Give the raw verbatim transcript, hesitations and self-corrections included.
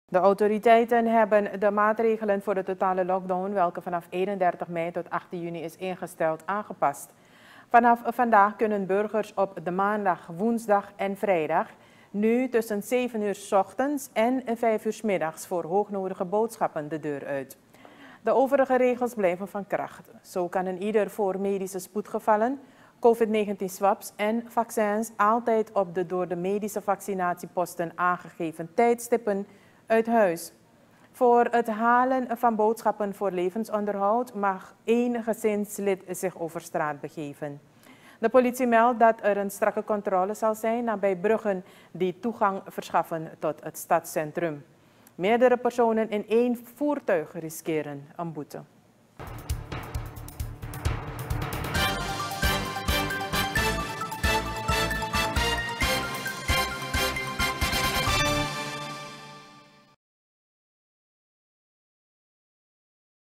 De autoriteiten hebben de maatregelen voor de totale lockdown, welke vanaf eenendertig mei tot achttien juni is ingesteld, aangepast. Vanaf vandaag kunnen burgers op de maandag, woensdag en vrijdag nu tussen zeven uur 's ochtends en vijf uur 's middags voor hoognodige boodschappen de deur uit. De overige regels blijven van kracht. Zo kan een ieder voor medische spoedgevallen, COVID negentien swabs en vaccins altijd op de door de medische vaccinatieposten aangegeven tijdstippen uit huis. Voor het halen van boodschappen voor levensonderhoud mag één gezinslid zich over straat begeven. De politie meldt dat er een strakke controle zal zijn nabij bruggen die toegang verschaffen tot het stadscentrum. Meerdere personen in één voertuig riskeren een boete.